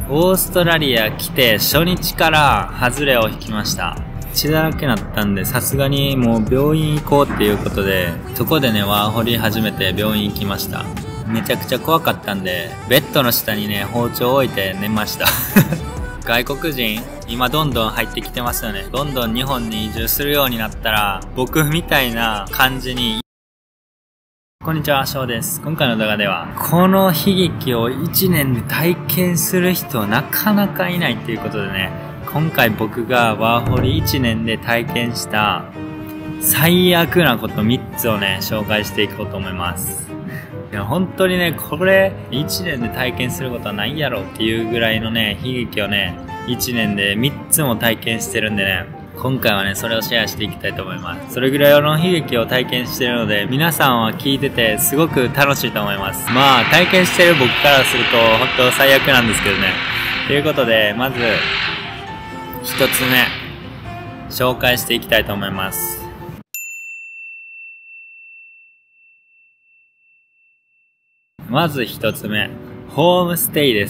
オーストラリア来て初日から外れを引きました。血だらけになったんで、さすがにもう病院行こうっていうことで、そこでね、ワーホリ始めて病院行きました。めちゃくちゃ怖かったんで、ベッドの下にね、包丁を置いて寝ました。外国人、今どんどん入ってきてますよね。どんどん日本に移住するようになったら、僕みたいな感じに。こんにちは、翔です。今回の動画では、この悲劇を1年で体験する人なかなかいないっていうことでね、今回僕がワーホリ1年で体験した最悪なこと3つをね、紹介していこうと思います。いや、本当にね、これ1年で体験することはないやろっていうぐらいのね、悲劇をね、1年で3つも体験してるんでね、今回はね、それをシェアしていきたいと思います。それぐらいの悲劇を体験してるので、皆さんは聞いててすごく楽しいと思います。まあ、体験してる僕からすると、本当最悪なんですけどね。ということで、まず、1つ目、紹介していきたいと思います。まず1つ目、ホームステイです。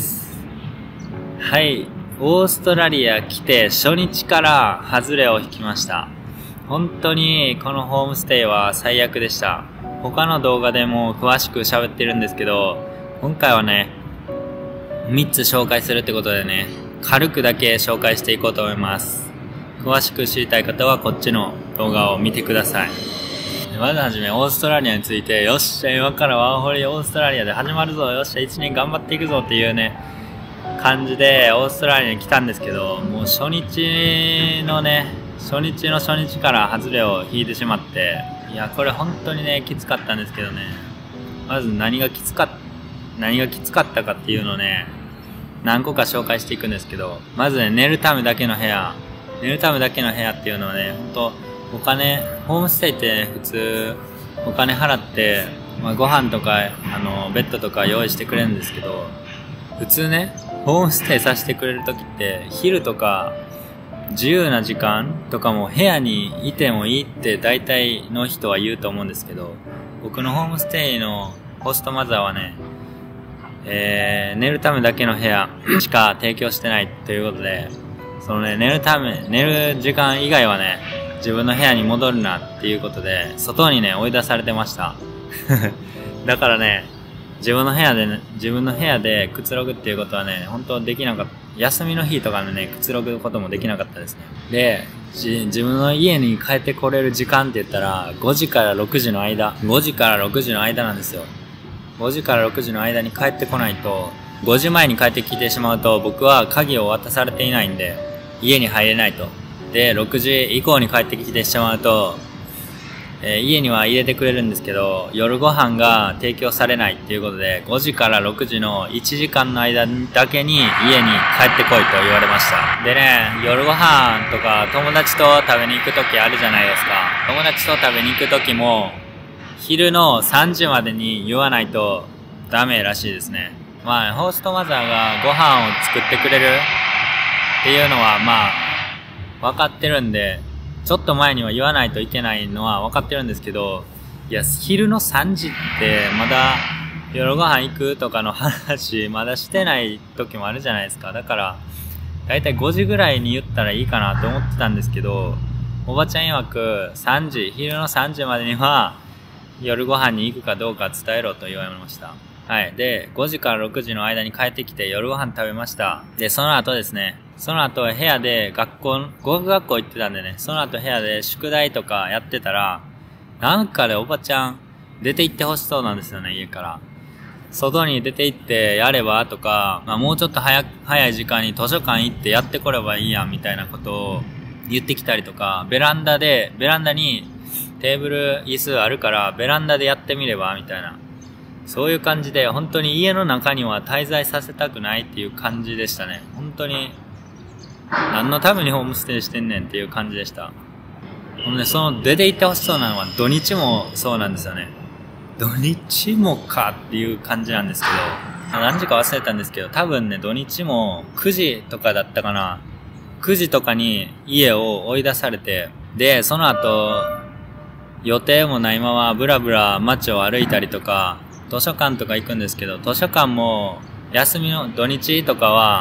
はい。オーストラリア来て初日から外れを引きました。本当にこのホームステイは最悪でした。他の動画でも詳しく喋ってるんですけど、今回はね、3つ紹介するってことでね、軽くだけ紹介していこうと思います。詳しく知りたい方はこっちの動画を見てください。まずはじめ、オーストラリアについて、よっしゃ、今からワーホリオーストラリアで始まるぞ、よっしゃ、1年頑張っていくぞっていうね、感じでオーストラリアに来たんですけど、もう初日の初日から外れを引いてしまって、いや、これ本当にね、きつかったんですけどね。まず何がきつかったかっていうのをね、何個か紹介していくんですけど、まずね、寝るためだけの部屋っていうのはね、本当お金、ホームステイって普通お金払って、まあ、ご飯とかベッドとか用意してくれるんですけど、普通ね、ホームステイさせてくれるときって昼とか自由な時間とかも部屋にいてもいいって大体の人は言うと思うんですけど、僕のホームステイのホストマザーはね、寝るためだけの部屋しか提供してないということで、そのね、寝る時間以外はね、自分の部屋に戻るなっていうことで、外にね、追い出されてました。だからね、自分の部屋でくつろぐっていうことはね、本当できなかった。休みの日とかのね、くつろぐこともできなかったですね。で、自分の家に帰ってこれる時間って言ったら、5時から6時の間なんですよ。5時から6時の間に帰ってこないと、5時前に帰ってきてしまうと、僕は鍵を渡されていないんで、家に入れないと。で、6時以降に帰ってきてしまうと、家には入れてくれるんですけど、夜ご飯が提供されないっていうことで、5時から6時の1時間の間だけに家に帰ってこいと言われました。でね、夜ご飯とか友達と食べに行くときあるじゃないですか。友達と食べに行くときも、昼の3時までに言わないとダメらしいですね。まあ、ホーストマザーがご飯を作ってくれるっていうのはまあ、分かってるんで、ちょっと前には言わないといけないのは分かってるんですけど、いや、昼の3時ってまだ夜ご飯行くとかの話まだしてない時もあるじゃないですか。だから、だいたい5時ぐらいに言ったらいいかなと思ってたんですけど、おばちゃん曰く昼の3時までには夜ご飯に行くかどうか伝えろと言われました。はい。で、5時から6時の間に帰ってきて夜ご飯食べました。で、その後部屋で語学学校行ってたんでね、その後部屋で宿題とかやってたら、なんかでおばちゃん出て行ってほしそうなんですよね、家から。外に出て行ってやればとか、まあもうちょっと早い時間に図書館行ってやってこればいいやんみたいなことを言ってきたりとか、ベランダにテーブル椅子あるからベランダでやってみればみたいな。そういう感じで、本当に家の中には滞在させたくないっていう感じでしたね。本当に、何のためにホームステイしてんねんっていう感じでした。ほんで、その出て行ってほしそうなのは土日もそうなんですよね。土日もかっていう感じなんですけど、何時か忘れたんですけど、多分ね、土日も9時とかだったかな。9時とかに家を追い出されて、で、その後、予定もないままブラブラ街を歩いたりとか、図書館とか行くんですけど、図書館も休みの土日とかは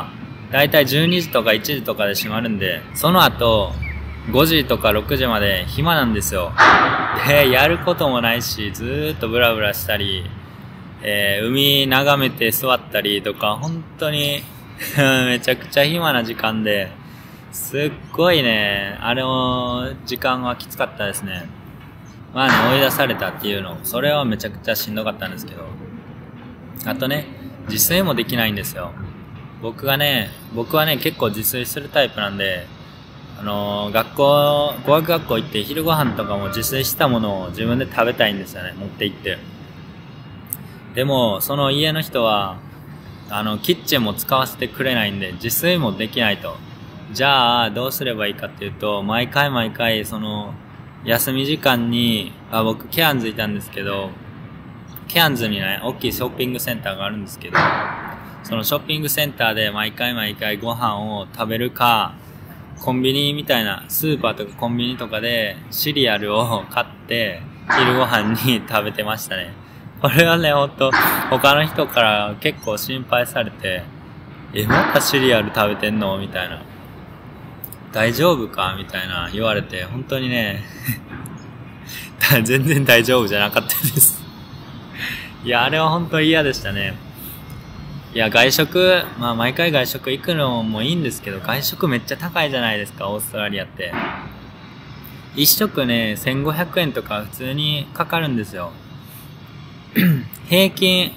だいたい12時とか1時とかで閉まるんで、その後、5時とか6時まで暇なんですよ。で、やることもないし、ずーっとブラブラしたり、海眺めて座ったりとか、本当にめちゃくちゃ暇な時間で、すっごいね、あれも時間はきつかったですね。まあね、追い出されたっていうの、それはめちゃくちゃしんどかったんですけど。あとね、自炊もできないんですよ。僕はね、結構自炊するタイプなんで、語学学校行って昼ご飯とかも自炊したものを自分で食べたいんですよね、持って行って。でも、その家の人は、キッチンも使わせてくれないんで、自炊もできないと。じゃあ、どうすればいいかっていうと、毎回、休み時間に、僕、ケアンズいたんですけど、ケアンズにね、大きいショッピングセンターがあるんですけど、そのショッピングセンターで毎回ご飯を食べるか、コンビニみたいな、スーパーとかコンビニとかでシリアルを買って、昼ご飯に食べてましたね。これはね、ほんと、他の人から結構心配されて、またシリアル食べてんのみたいな。大丈夫かみたいな言われて、本当にね、全然大丈夫じゃなかったです。いや、あれは本当に嫌でしたね。いや、外食、毎回外食行くのもいいんですけど、外食めっちゃ高いじゃないですか、オーストラリアって。一食ね、1500円とか普通にかかるんですよ。平均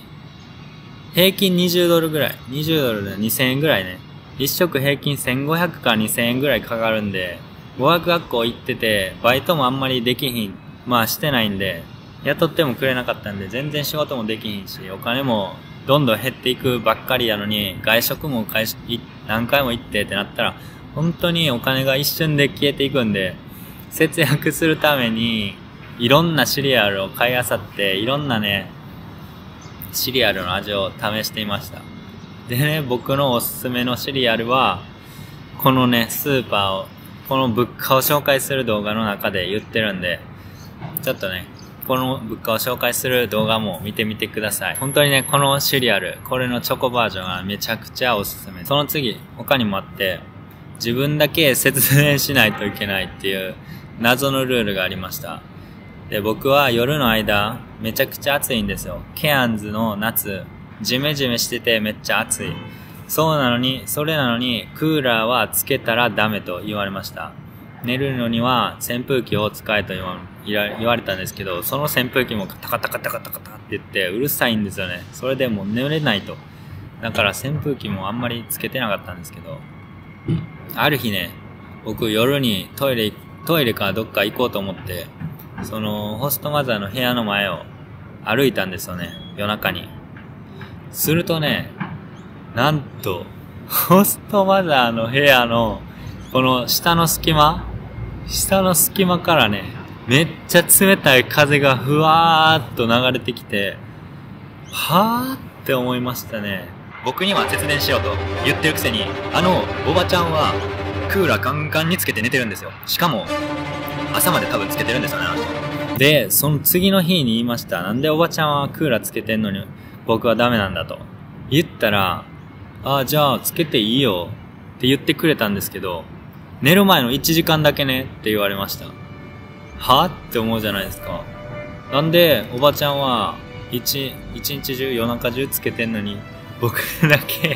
20ドルぐらい。20ドルで2000円ぐらいね。一食平均1500から2000円ぐらいかかるんで、語学学校行ってて、バイトもあんまりできひん、してないんで、雇ってもくれなかったんで、全然仕事もできひんし、お金もどんどん減っていくばっかりやのに、外食も何回も行ってってなったら、本当にお金が一瞬で消えていくんで、節約するために、いろんなシリアルを買い漁って、いろんなね、シリアルの味を試していました。でね、僕のおすすめのシリアルは、このね、スーパーを、この物価を紹介する動画の中で言ってるんで、ちょっとね、この物価を紹介する動画も見てみてください。本当にね、このシリアル、これのチョコバージョンはめちゃくちゃおすすめ。その次、他にもあって、自分だけ節電しないといけないっていう謎のルールがありました。で、僕は夜の間、めちゃくちゃ暑いんですよ。ケアンズの夏、ジメジメしててめっちゃ暑い。それなのに、クーラーはつけたらダメと言われました。寝るのには扇風機を使えと言われたんですけど、その扇風機もタカタカタカタカタって言ってうるさいんですよね。それでもう寝れないと。だから扇風機もあんまりつけてなかったんですけど、ある日ね、僕夜にトイレかどっか行こうと思って、そのホストマザーの部屋の前を歩いたんですよね、夜中に。するとね、なんとホストマザーの部屋のこの下の隙間からね、めっちゃ冷たい風がふわーっと流れてきて、はーって思いましたね。僕には節電しようと言ってるくせに、おばちゃんはクーラーガンガンにつけて寝てるんですよ。しかも朝まで多分つけてるんですよね、で、その次の日に言いました。なんでおばちゃんはクーラーつけてんのに僕はダメなんだと言ったら、じゃあつけていいよって言ってくれたんですけど、寝る前の1時間だけねって言われました。はって思うじゃないですか。なんでおばちゃんは一日中夜中中つけてんのに、僕だけ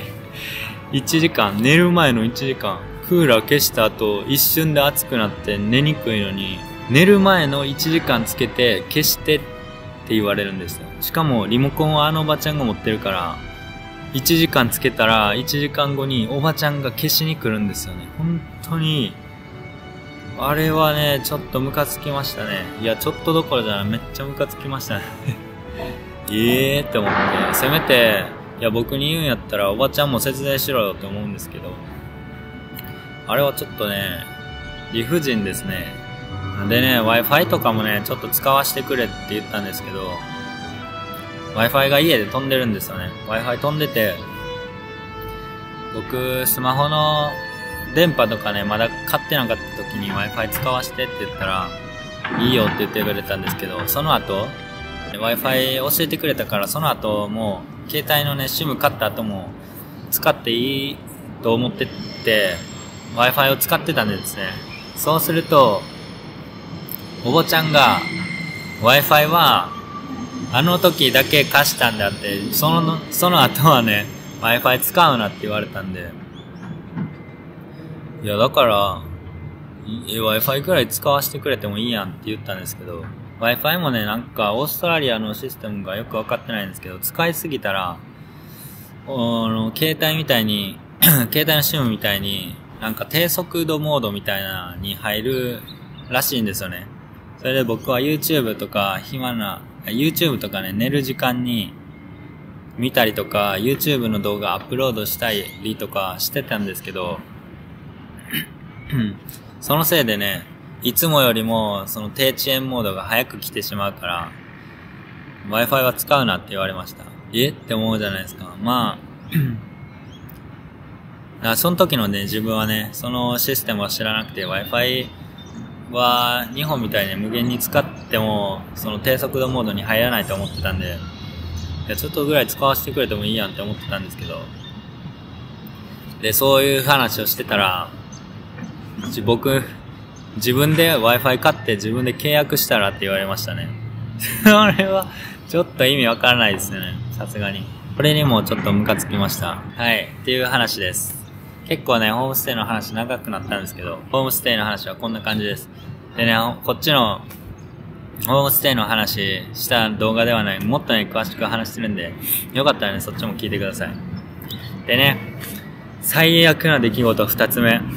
1時間、寝る前の1時間、クーラー消した後一瞬で暑くなって寝にくいのに、寝る前の1時間つけて消してって言われるんですよ。しかもリモコンはおばちゃんが持ってるから、1時間つけたら1時間後におばちゃんが消しに来るんですよね。本当にあれはね、ちょっとムカつきましたね。いや、ちょっとどころじゃない、めっちゃムカつきましたねって思って、せめて僕に言うんやったらおばちゃんも節電しろよって思うんですけど、あれはちょっとね、理不尽ですね。でね、Wi-Fi とかもね、ちょっと使わせてくれって言ったんですけど、Wi-Fi が家で飛んでるんですよね。Wi-Fi 飛んでて、僕、スマホの電波とかね、まだ買ってなかった時に Wi-Fi 使わせてって言ったら、いいよって言ってくれたんですけど、その後、Wi-Fi 教えてくれたから、その後もう、携帯のね、SIM 買った後も、使っていいと思ってって Wi-Fi を使ってたんですね。そうすると、おばちゃんが Wi-Fi はあの時だけ貸したんであって、その後はね、Wi-Fi 使うなって言われたんで、いやだから、Wi-Fi くらい使わせてくれてもいいやんって言ったんですけど、Wi-Fi もね、なんかオーストラリアのシステムがよくわかってないんですけど、使いすぎたら、携帯みたいに、携帯の SIM みたいに、なんか低速度モードみたいなに入るらしいんですよね。それで僕は YouTube とかYouTube とかね、寝る時間に見たりとか、YouTube の動画アップロードしたりとかしてたんですけど、そのせいでね、いつもよりもその低遅延モードが早く来てしまうから、Wi-Fi は使うなって言われました。って思うじゃないですか。まあ、その時のね、自分はね、そのシステムを知らなくて、Wi-Fi は日本みたいに無限に使っても、その低速度モードに入らないと思ってたんで、いや、ちょっとぐらい使わせてくれてもいいやんって思ってたんですけど、で、そういう話をしてたら、僕、自分で Wi-Fi 買って自分で契約したらって言われましたね。それは、ちょっと意味わからないですね。さすがに。これにもちょっとムカつきました。はい。っていう話です。結構ね、ホームステイの話長くなったんですけど、ホームステイの話はこんな感じです。でね、こっちのホームステイの話した動画ではない、もっとね、詳しく話してるんで、よかったらね、そっちも聞いてください。でね、最悪な出来事2つ目。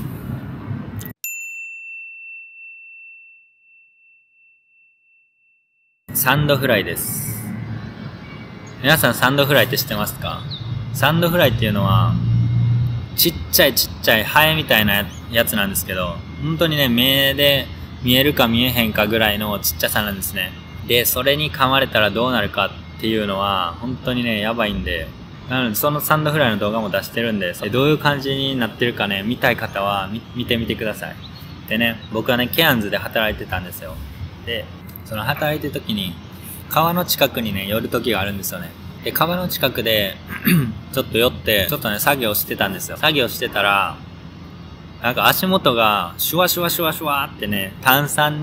サンドフライです。皆さんサンドフライって知ってますか？サンドフライっていうのは、ちっちゃいハエみたいなやつなんですけど、本当にね、目で見えるか見えへんかぐらいのちっちゃさなんですね。で、それに噛まれたらどうなるかっていうのは、本当にね、やばいんで、なので、そのサンドフライの動画も出してるんで、どういう感じになってるかね、見たい方は見てみてください。でね、僕はね、ケアンズで働いてたんですよ。で、その働いてる時に、川の近くにね、寄る時があるんですよね。で、川の近くで、ちょっと寄って、ちょっとね、作業してたんですよ。作業してたら、なんか足元が、シュワシュワシュワシュワってね、炭酸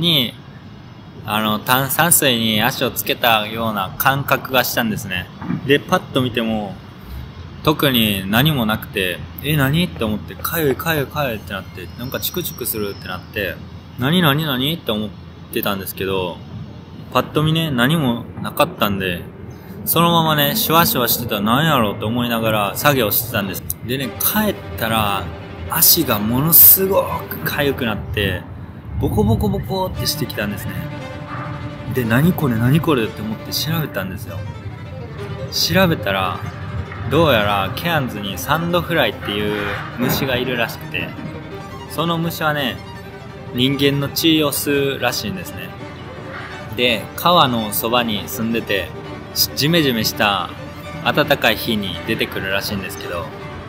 水に足をつけたような感覚がしたんですね。で、パッと見ても、特に何もなくて、何って思って、かゆいってなって、なんかチクチクするってなって、何って思ってたんですけど、パッと見ね、何もなかったんで、そのままね、シュワシュワしてたら何やろうと思いながら作業してたんです。でね、帰ったら、足がものすごく痒くなって、ボコボコってしてきたんですね。で、何これって思って調べたんですよ。調べたら、どうやらケアンズにサンドフライっていう虫がいるらしくて、その虫はね、人間の血を吸うらしいんですね。で、川のそばに住んでて、ジメジメした暖かい日に出てくるらしいんですけど、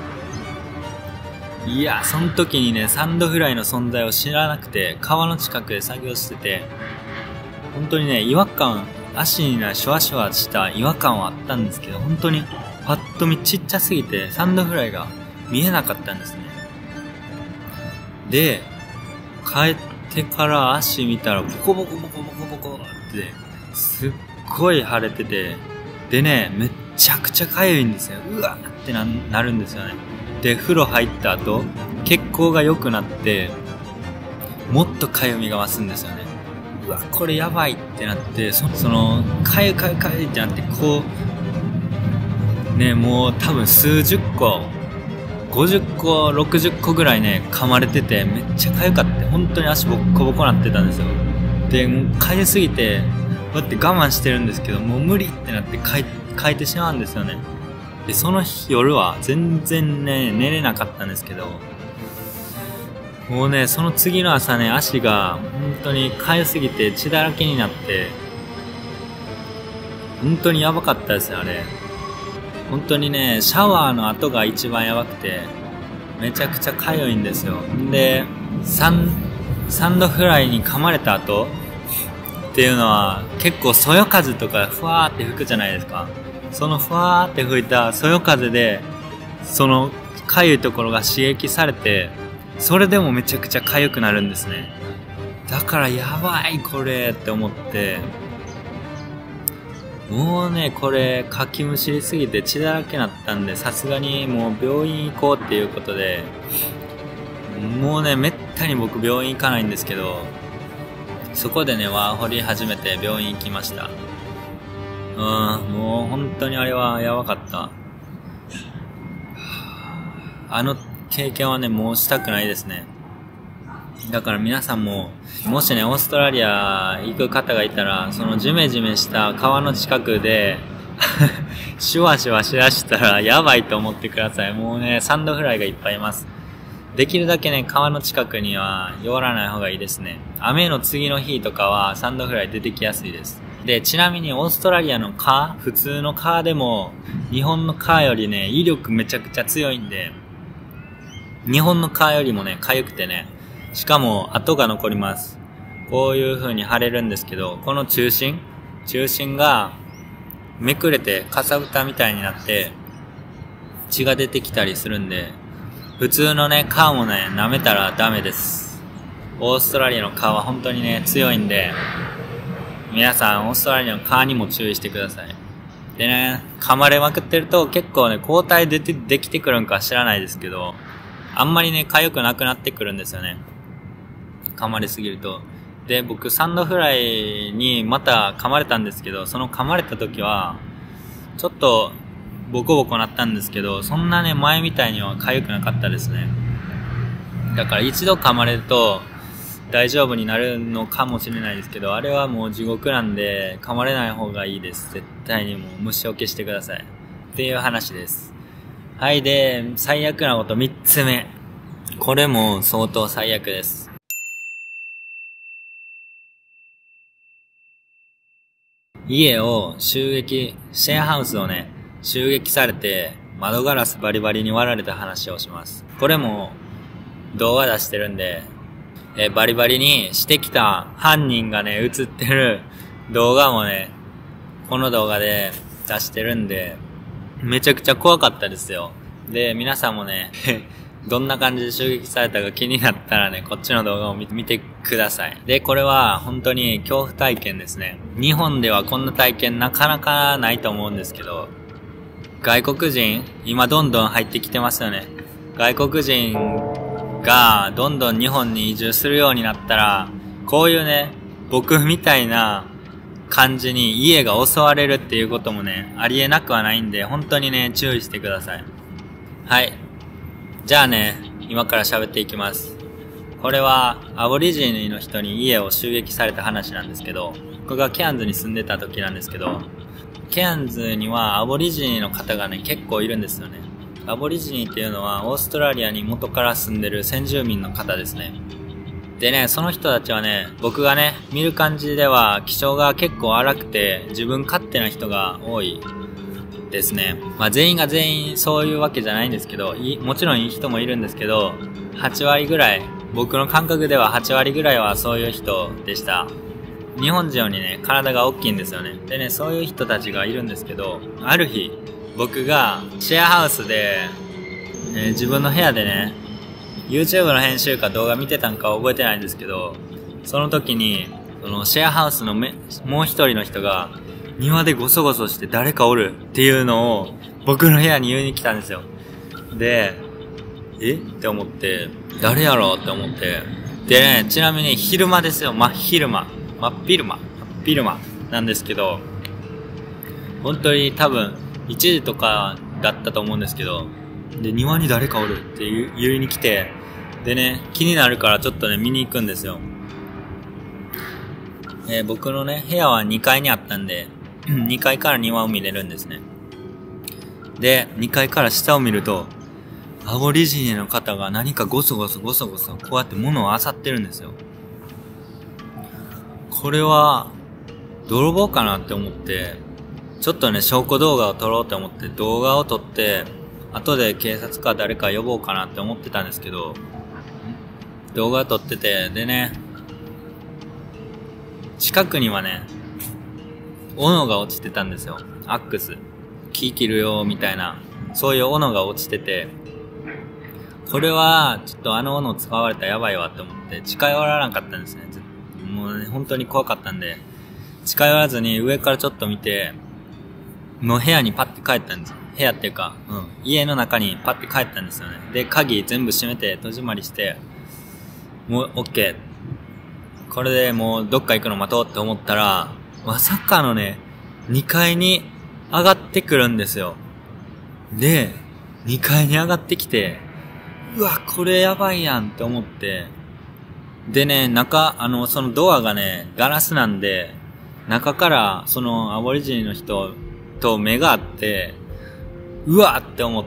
いや、その時にね、サンドフライの存在を知らなくて、川の近くで作業してて、本当にね、違和感、足にね、シュワシュワした違和感はあったんですけど、本当にパッと見ちっちゃすぎて、サンドフライが見えなかったんですね。で、帰ってから足見たら、ボコボコって、すっごい腫れてて、でね、めっちゃくちゃ痒いんですよ。うわーってなるんですよね。で、風呂入った後、血行が良くなって、もっと痒みが増すんですよね。うわ、これやばいってなって、その、痒いってなって、こう、ね、もう多分数十個、50個、60個ぐらいね、噛まれてて、めっちゃ痒かって、本当に足ボッコボコなってたんですよ。で、もう痒すぎて、だって我慢してるんですけど、もう無理ってなって書いてしまうんですよね。で、その日夜は全然ね、寝れなかったんですけど、もうね、その次の朝ね、足が本当に痒すぎて血だらけになって、本当にやばかったですよ、あれ。本当にね、シャワーの後が一番やばくて、めちゃくちゃ痒いんですよ。で、サンドフライに噛まれた後っていうのは結構そよ風とかふわーって吹くじゃないですか。そのふわーって吹いたそよ風で、その痒いところが刺激されて、それでもめちゃくちゃ痒くなるんですね。だからやばいこれって思って、もうね、これ、かきむしりすぎて血だらけになったんで、さすがにもう病院行こうっていうことで、もうね、めったに僕病院行かないんですけど、そこでね、ワーホリ始めて病院行きました。もう本当にあれはやばかった。あの経験はね、もうしたくないですね。だから皆さんも、もしね、オーストラリア行く方がいたら、そのジメジメした川の近くで、シュワシュワしだしたらやばいと思ってください。もうね、サンドフライがいっぱいいます。できるだけね、川の近くには寄らない方がいいですね。雨の次の日とかはサンドフライ出てきやすいです。で、ちなみにオーストラリアの川、普通の川でも、日本の川よりね、威力めちゃくちゃ強いんで、日本の川よりもね、痒くてね、しかも跡が残ります。こういう風に腫れるんですけど、この中心がめくれてかさぶたみたいになって血が出てきたりするんで、普通のね、川もね、舐めたらダメです。オーストラリアの川は本当にね、強いんで、皆さんオーストラリアの川にも注意してください。でね、噛まれまくってると結構ね、抗体できてくるんか知らないですけど、あんまりね、痒くなくなってくるんですよね。噛まれすぎると。で、僕サンドフライにまた噛まれたんですけど、その噛まれた時は、ちょっとボコボコなったんですけど、そんなね、前みたいには痒くなかったですね。だから一度噛まれると大丈夫になるのかもしれないですけど、あれはもう地獄なんで、噛まれない方がいいです。絶対にもう虫除けしてください。っていう話です。はい、で、最悪なこと3つ目。これも相当最悪です。家をシェアハウスをね、襲撃されて、窓ガラスバリバリに割られた話をします。これも動画出してるんで、バリバリにしてきた犯人がね、映ってる動画もね、この動画で出してるんで、めちゃくちゃ怖かったですよ。で、皆さんもね、どんな感じで襲撃されたか気になったらね、こっちの動画を見てください。で、これは本当に恐怖体験ですね。日本ではこんな体験なかなかないと思うんですけど、外国人、今どんどん入ってきてますよね。外国人がどんどん日本に移住するようになったら、こういうね、僕みたいな感じに家が襲われるっていうこともね、ありえなくはないんで、本当にね、注意してください。はい。じゃあね、今から喋っていきます。これはアボリジニの人に家を襲撃された話なんですけど、僕がケアンズに住んでた時なんですけど、ケアンズにはアボリジニの方がね、結構いるんですよね。アボリジニっていうのはオーストラリアに元から住んでる先住民の方ですね。でね、その人たちはね、僕がね、見る感じでは気性が結構荒くて自分勝手な人が多いですね。まあ全員が全員そういうわけじゃないんですけど、もちろんいい人もいるんですけど、8割ぐらい、僕の感覚では8割ぐらいはそういう人でした。日本人よりね、体が大きいんですよね。でね、そういう人たちがいるんですけど、ある日、僕がシェアハウスで、自分の部屋でね、YouTube の編集か動画見てたんか覚えてないんですけど、その時に、そのシェアハウスのもう一人の人が、庭でゴソゴソして誰かおるっていうのを僕の部屋に言いに来たんですよ。で、って思って、誰やろうって思って。でね、ちなみに昼間ですよ。真っ昼間なんですけど、本当に多分1時とかだったと思うんですけど、で、庭に誰かおるって言いに来て、でね、気になるからちょっとね、見に行くんですよ。僕のね、部屋は2階にあったんで、2階から庭を見れるんですね。で、2階から下を見ると、アボリジニの方が何かゴソゴソこうやって物を漁ってるんですよ。これは、泥棒かなって思って、ちょっとね、証拠動画を撮ろうと思って動画を撮って、後で警察か誰か呼ぼうかなって思ってたんですけど、動画撮ってて、でね、近くにはね、斧が落ちてたんですよ。アックス。木切るよ、みたいな。そういう斧が落ちてて。 これは、ちょっとあの斧使われたらやばいわって思って、近寄らなかったんですね。もうね、本当に怖かったんで、近寄らずに上からちょっと見て、もう部屋にパッて帰ったんですよ。部屋っていうか、家の中にパッて帰ったんですよね。で、鍵全部閉めて、戸締まりして、もう、オッケー。これでもうどっか行くの待とうって思ったら、まさかのね、2階に上がってくるんですよ。で、2階に上がってきて、うわ、これやばいやんって思って、でね、そのドアがね、ガラスなんで、中からそのアボリジニの人と目があって、うわって思って、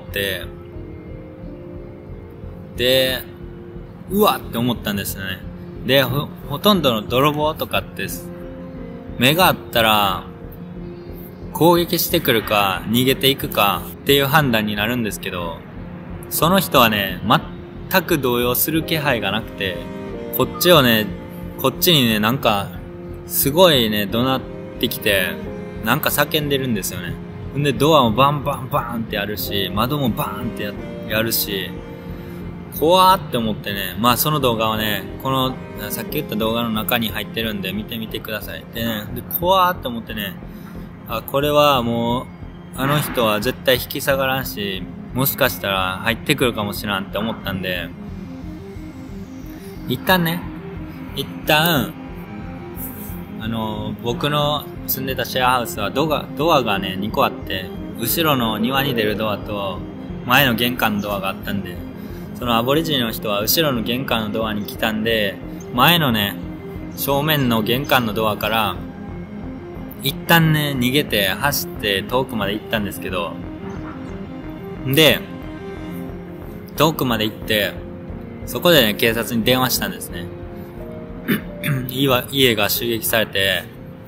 で、うわって思ったんですよね。で、ほとんどの泥棒とかって、目があったら、攻撃してくるか、逃げていくかっていう判断になるんですけど、その人はね、全く動揺する気配がなくて、こっちにね、なんか、すごいね、怒鳴ってきて、なんか叫んでるんですよね。んで、ドアもバンバンバーンってやるし、窓もバーンってやるし、怖ーって思ってね、まあその動画はね、さっき言った動画の中に入ってるんで見てみてください。でね、怖ーって思ってね、これはもう、あの人は絶対引き下がらんし、もしかしたら入ってくるかもしらんって思ったんで、一旦、僕の住んでたシェアハウスはドアがね、2個あって、後ろの庭に出るドアと、前の玄関のドアがあったんで、そのアボリジニの人は後ろの玄関のドアに来たんで、前のね、正面の玄関のドアから、一旦ね、逃げて走って遠くまで行ったんですけど、で、遠くまで行って、そこでね、警察に電話したんですね。家が襲撃されて、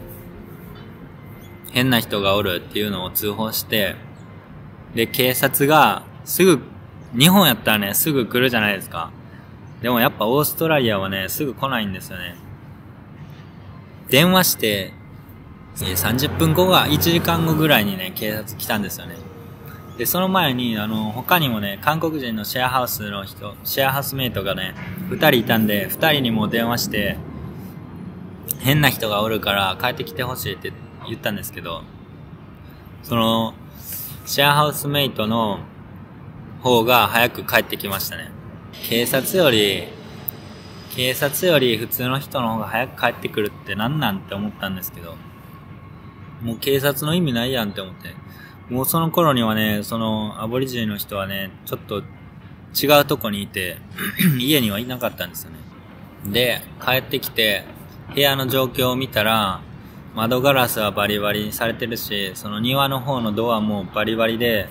変な人がおるっていうのを通報して、で、警察が日本やったらね、すぐ来るじゃないですか。でもやっぱオーストラリアはね、すぐ来ないんですよね。電話して、30分後1時間後ぐらいにね、警察来たんですよね。で、その前に、他にもね、韓国人のシェアハウスメイトがね、2人いたんで、2人にも電話して、変な人がおるから帰ってきてほしいって言ったんですけど、その、シェアハウスメイトの方が早く帰ってきましたね。警察より普通の人の方が早く帰ってくるってなんなんって思ったんですけど、もう警察の意味ないやんって思って。もうその頃にはね、そのアボリジニの人はね、ちょっと違うとこにいて、家にはいなかったんですよね。で、帰ってきて、部屋の状況を見たら、窓ガラスはバリバリにされてるし、その庭の方のドアもバリバリで、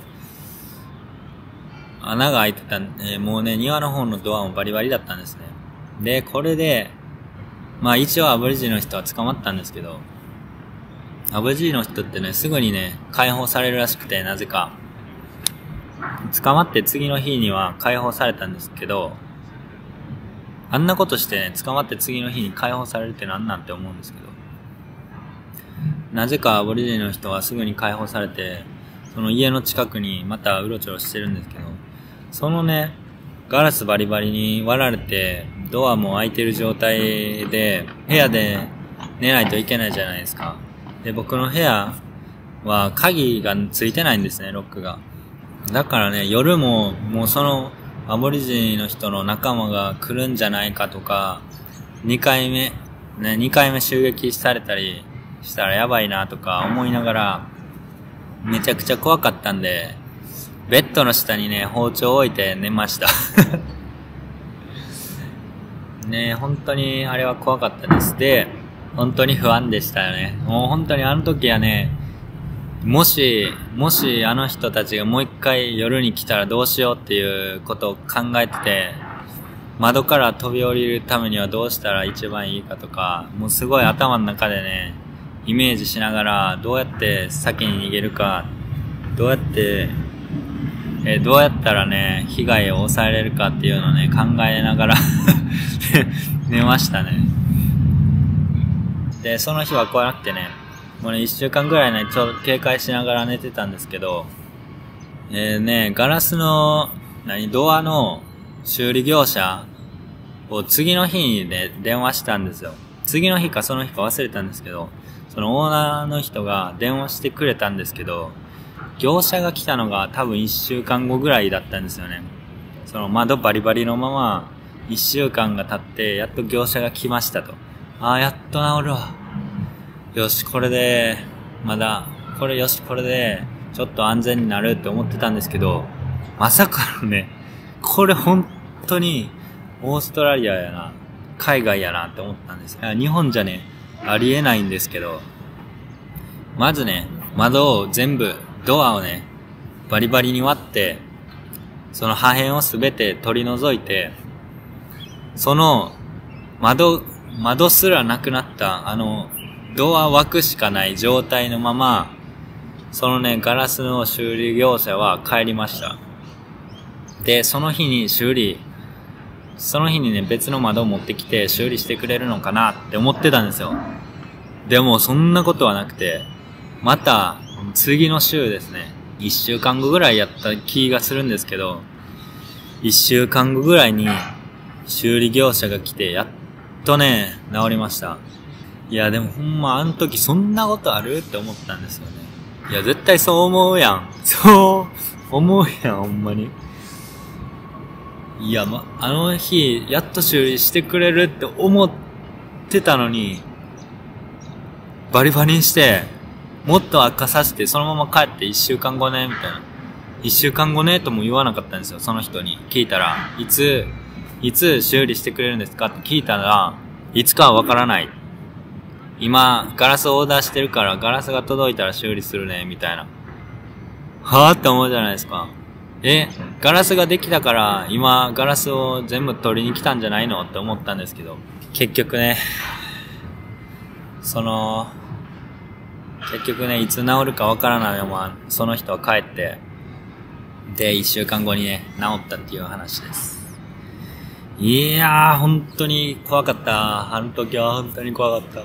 穴が開いてたんで、もうね、庭の方のドアもバリバリだったんですね。で、これで、まあ一応アボリジニの人は捕まったんですけど、アボリジニの人ってね、すぐにね、解放されるらしくて、なぜか。捕まって次の日には解放されたんですけど、あんなことしてね、捕まって次の日に解放されるってなんなんて思うんですけど、なぜかアボリジニの人はすぐに解放されて、その家の近くにまたうろちょろしてるんですけど、そのね、ガラスバリバリに割られて、ドアも開いてる状態で、部屋で寝ないといけないじゃないですか。で、僕の部屋は鍵がついてないんですね、ロックが。だからね、夜ももうそのアボリジニの人の仲間が来るんじゃないかとか、2回目襲撃されたりしたらやばいなとか思いながら、めちゃくちゃ怖かったんで、ベッドの下にね、包丁を置いて寝ました。ね、本当にあれは怖かったです。で、本当に不安でしたよね。もう本当にあの時はね、もしあの人たちがもう一回夜に来たらどうしようっていうことを考えてて、窓から飛び降りるためにはどうしたら一番いいかとか、もうすごい頭の中でね、イメージしながら、どうやって先に逃げるか、どうやったらね、被害を抑えれるかっていうのをね、考えながら寝ましたね。で、その日は怖なくてね、もうね、1週間ぐらいね、ちょっと警戒しながら寝てたんですけど、ガラスの、ドアの修理業者を次の日にね、電話したんですよ。次の日かその日か忘れたんですけど、そのオーナーの人が電話してくれたんですけど、業者が来たのが多分1週間後ぐらいだったんですよね。その窓バリバリのまま1週間が経ってやっと業者が来ましたと。ああ、やっと治るわ。よし、これでちょっと安全になるって思ってたんですけど、まさかのね、これ本当にオーストラリアやな、海外やなって思ったんですよ。日本じゃね、ありえないんですけど、まずね、ドアをね、バリバリに割って、その破片をすべて取り除いて、その窓すらなくなったドア枠しかない状態のまま、そのね、ガラスの修理業者は帰りました。で、その日にね、別の窓を持ってきて修理してくれるのかなって思ってたんですよ。でも、そんなことはなくて、また、次の週ですね、1週間後ぐらいやった気がするんですけど、1週間後ぐらいに修理業者が来て、やっとね、治りました。いや、でもほんま、あの時そんなことあるって思ったんですよね。いや、絶対そう思うやん。そう思うやん、ほんまに。いや、あの日、やっと修理してくれるって思ってたのに、バリバリにして、もっと悪化させて、そのまま帰って1週間後ね、みたいな。1週間後ね、とも言わなかったんですよ、その人に。聞いたら、いつ修理してくれるんですかって聞いたら、いつかはわからない。今、ガラスをオーダーしてるから、ガラスが届いたら修理するね、みたいな。はぁって思うじゃないですか。ガラスができたから、今、ガラスを全部取りに来たんじゃないのって思ったんですけど、結局ね、いつ治るかわからないまま、その人は帰って、で、1週間後にね、治ったっていう話です。いやー、本当に怖かった。あの時は本当に怖かった。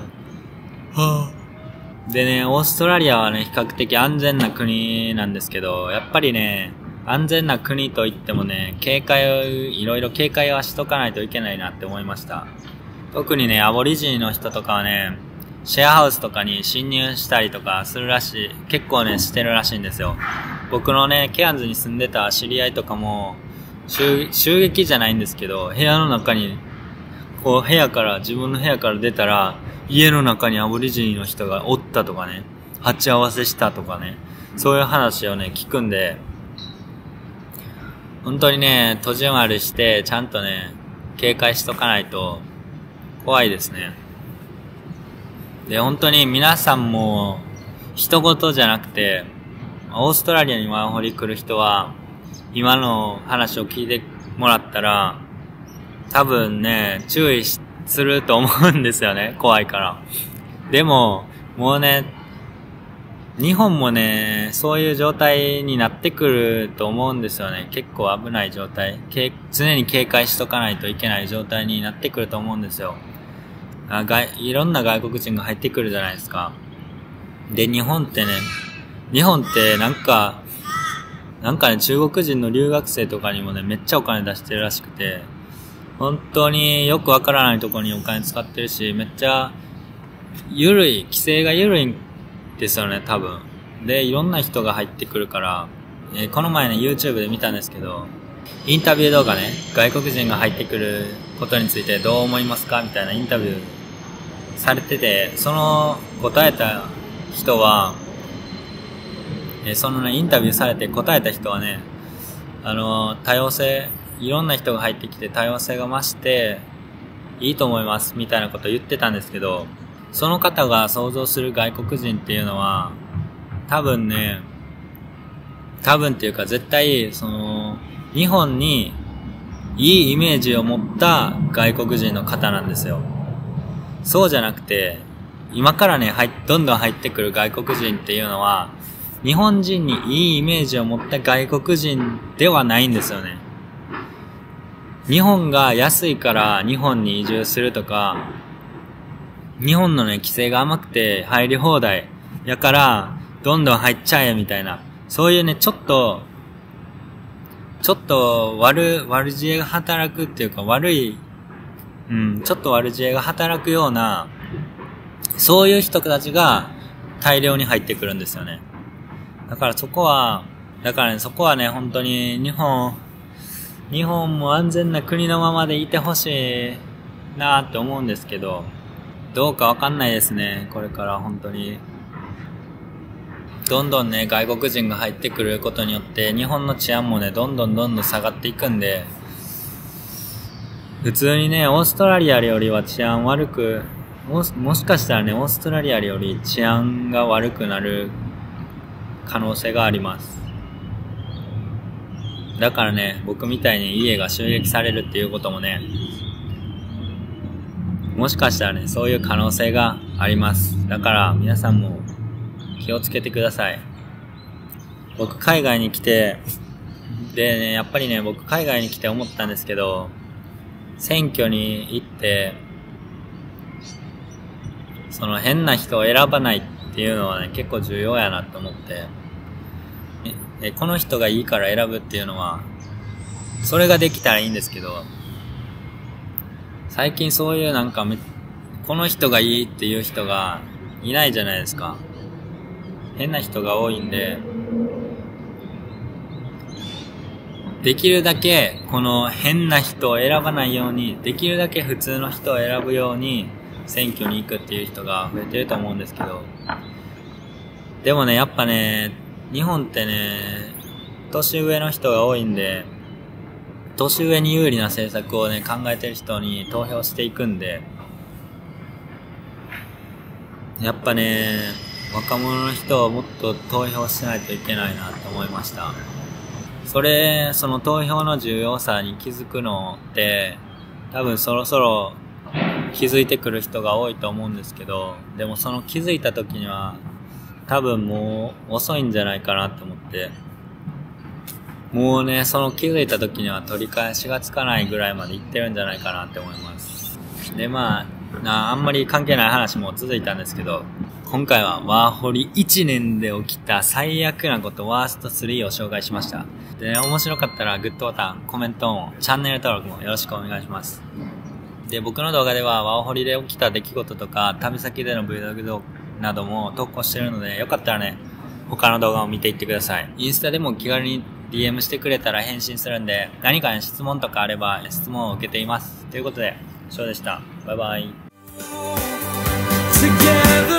でね、オーストラリアはね、比較的安全な国なんですけど、やっぱりね、安全な国といってもね、いろいろ警戒はしとかないといけないなって思いました。特にね、アボリジニの人とかはね、シェアハウスとかに侵入したりとかするらしい。結構ね、してるらしいんですよ。僕のね、ケアンズに住んでた知り合いとかも、襲撃じゃないんですけど、部屋の中に、自分の部屋から出たら、家の中にアボリジニの人がおったとかね、鉢合わせしたとかね、そういう話をね、聞くんで、本当にね、戸締まりして、ちゃんとね、警戒しとかないと、怖いですね。で、本当に皆さんも、人事じゃなくて、オーストラリアにワーホリ来る人は、今の話を聞いてもらったら、多分ね、注意すると思うんですよね。怖いから。でも、もうね、日本もね、そういう状態になってくると思うんですよね。結構危ない状態。常に警戒しとかないといけない状態になってくると思うんですよ。いろんな外国人が入ってくるじゃないですか。で、日本ってなんかね、中国人の留学生とかにもね、めっちゃお金出してるらしくて、本当によくわからないところにお金使ってるし、めっちゃ規制が緩いんですよね、多分。で、いろんな人が入ってくるから、この前ね、YouTube で見たんですけど、インタビュー動画ね、外国人が入ってくることについてどう思いますかみたいなインタビューされてて、その答えた人は、そのね、インタビューされて答えた人はね、多様性、いろんな人が入ってきて多様性が増して、いいと思います、みたいなことを言ってたんですけど、その方が想像する外国人っていうのは、多分っていうか絶対、日本にいいイメージを持った外国人の方なんですよ。そうじゃなくて、今からね、どんどん入ってくる外国人っていうのは、日本人にいいイメージを持った外国人ではないんですよね。日本が安いから日本に移住するとか、日本のね、規制が甘くて入り放題やからどんどん入っちゃえみたいな、そういうね、ちょっとちょっと悪知恵が働くっていうかちょっと悪知恵が働くような、そういう人たちが大量に入ってくるんですよね。だからそこはね、本当に日本も安全な国のままでいてほしいなって思うんですけど、どうかわかんないですね。これから本当に。どんどんね、外国人が入ってくることによって、日本の治安もね、どんどん下がっていくんで、普通にね、オーストラリアよりは治安悪く、もしかしたらね、オーストラリアより治安が悪くなる可能性があります。だからね、僕みたいに家が襲撃されるっていうこともね、もしかしたらね、そういう可能性があります。だから皆さんも気をつけてください。僕海外に来て、でね、やっぱりね、僕海外に来て思ったんですけど、選挙に行って、その変な人を選ばないっていうのはね、結構重要やなと思って、この人がいいから選ぶっていうのは、それができたらいいんですけど、最近そういうこの人がいいっていう人がいないじゃないですか。変な人が多いんで、できるだけこの変な人を選ばないように、できるだけ普通の人を選ぶように選挙に行くっていう人が増えてると思うんですけど、でもね、やっぱね、日本ってね、年上の人が多いんで、年上に有利な政策をね、考えてる人に投票していくんで、やっぱね、若者の人をもっと投票しないといけないなと思いました。その投票の重要さに気づくのって、多分そろそろ気づいてくる人が多いと思うんですけど、でもその気づいた時には、多分もう遅いんじゃないかなと思って、もうね、その気づいた時には取り返しがつかないぐらいまでいってるんじゃないかなって思います。で、あんまり関係ない話も続いたんですけど、今回はワーホリ1年で起きた最悪なことワースト3を紹介しました。でね、面白かったらグッドボタン、コメントも、チャンネル登録もよろしくお願いします。で、僕の動画ではワーホリで起きた出来事とか、旅先での Vlog なども投稿してるので、よかったらね、他の動画を見ていってください。インスタでも気軽にDM してくれたら返信するんで、何か質問とかあれば質問を受けています。ということで、ショーでした。バイバイ。Together